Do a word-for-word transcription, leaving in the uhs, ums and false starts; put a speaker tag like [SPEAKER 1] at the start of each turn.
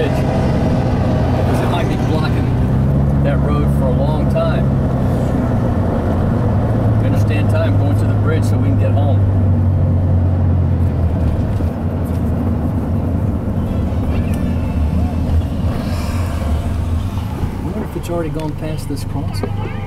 [SPEAKER 1] bridge, because it might be blocking that road for a long time. We understand time going to the bridge so we can get home. I wonder if it's already gone past this crossing.